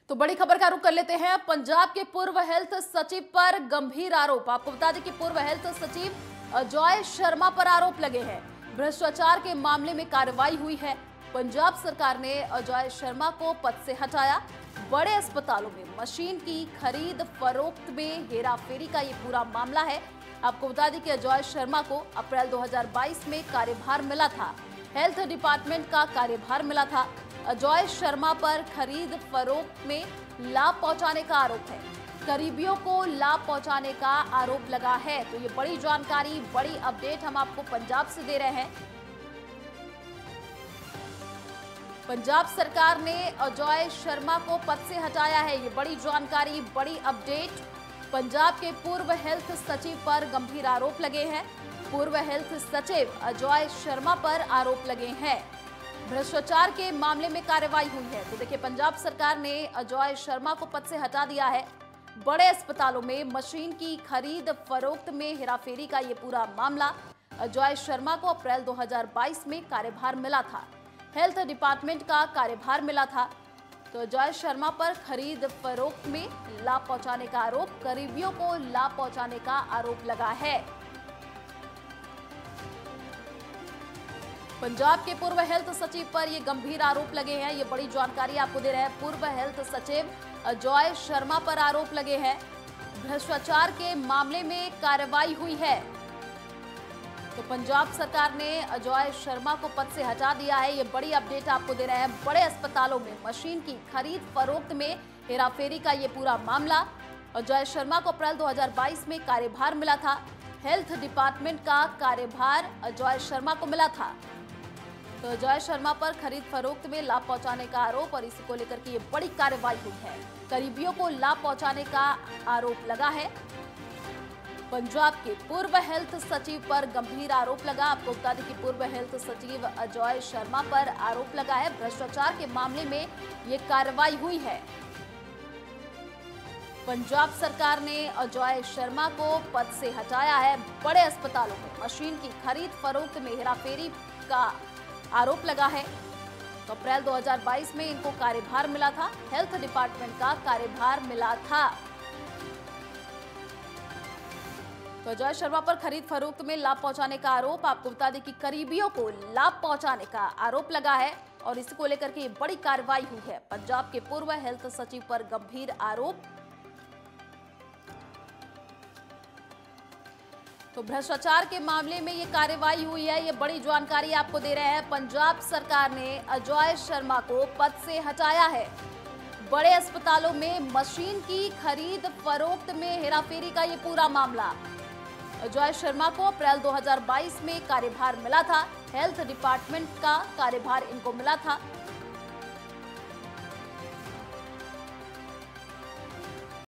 तो बड़ी खबर का रुख कर लेते हैं। पंजाब के पूर्व हेल्थ सचिव पर गंभीर आरोप। आपको बता दें कि पूर्व हेल्थ सचिव अजय शर्मा पर आरोप लगे हैं। भ्रष्टाचार के मामले में कार्रवाई हुई है। पंजाब सरकार ने अजय शर्मा को पद से हटाया। बड़े अस्पतालों में मशीन की खरीद फरोख्त में हेराफेरी का ये पूरा मामला है। आपको बता दें कि अजय शर्मा को अप्रैल 2022 में कार्यभार मिला था। हेल्थ डिपार्टमेंट का कार्यभार मिला था। अजय शर्मा पर खरीद फरोख्त में लाभ पहुंचाने का आरोप है। करीबियों को लाभ पहुंचाने का आरोप लगा है। तो ये बड़ी जानकारी, बड़ी अपडेट हम आपको पंजाब से दे रहे हैं। पंजाब सरकार ने अजय शर्मा को पद से हटाया है। ये बड़ी जानकारी, बड़ी अपडेट। पंजाब के पूर्व हेल्थ सचिव पर गंभीर आरोप लगे हैं। पूर्व हेल्थ सचिव अजय शर्मा पर आरोप लगे हैं। भ्रष्टाचार के मामले में कार्रवाई हुई है। तो देखिए, पंजाब सरकार ने अजय शर्मा को पद से हटा दिया है। बड़े अस्पतालों में मशीन की खरीद फरोख्त में हेराफेरी का ये पूरा मामला। अजय शर्मा को अप्रैल 2022 में कार्यभार मिला था। हेल्थ डिपार्टमेंट का कार्यभार मिला था। तो अजय शर्मा पर खरीद फरोख्त में लाभ पहुंचाने का आरोप, करीबियों को लाभ पहुंचाने का आरोप लगा है। पंजाब के पूर्व हेल्थ सचिव पर ये गंभीर आरोप लगे हैं। ये बड़ी जानकारी आपको दे रहे हैं। पूर्व हेल्थ सचिव अजय शर्मा पर आरोप लगे हैं। भ्रष्टाचार के मामले में कार्रवाई हुई है। तो पंजाब सरकार ने अजय शर्मा को पद से हटा दिया है। ये बड़ी अपडेट आपको दे रहे हैं। बड़े अस्पतालों में मशीन की खरीद फरोख्त में हेराफेरी का ये पूरा मामला। अजय शर्मा को अप्रैल 2022 में कार्यभार मिला था। हेल्थ डिपार्टमेंट का कार्यभार अजय शर्मा को मिला था। तो अजय शर्मा पर खरीद फरोख्त में लाभ पहुंचाने का आरोप और इसी को लेकर के ये बड़ी कार्रवाई हुई है। करीबियों को लाभ पहुंचाने का आरोप लगा है। पंजाब के पूर्व हेल्थ सचिव पर गंभीर आरोप लगा। आपको बता दें कि पूर्व हेल्थ सचिव अजय शर्मा पर आरोप लगा है। भ्रष्टाचार के मामले में ये कार्रवाई हुई है। पंजाब सरकार ने अजय शर्मा को पद से हटाया है। बड़े अस्पतालों में मशीन की खरीद फरोख्त में हेराफेरी का आरोप लगा है। तो अप्रैल 2022 में इनको कार्यभार मिला था। हेल्थ डिपार्टमेंट का कार्यभार मिला था। तो अजय शर्मा पर खरीद फरोख्त में लाभ पहुंचाने का आरोप। आपको बता दें कि करीबियों को लाभ पहुंचाने का आरोप लगा है और इसी को लेकर के ये बड़ी कार्रवाई हुई है। पंजाब के पूर्व हेल्थ सचिव पर गंभीर आरोप। तो भ्रष्टाचार के मामले में ये कार्रवाई हुई है। ये बड़ी जानकारी आपको दे रहे हैं। पंजाब सरकार ने अजय शर्मा को पद से हटाया है। बड़े अस्पतालों में मशीन की खरीद फरोख्त में हेराफेरी का ये पूरा मामला। अजय शर्मा को अप्रैल 2022 में कार्यभार मिला था। हेल्थ डिपार्टमेंट का कार्यभार इनको मिला था।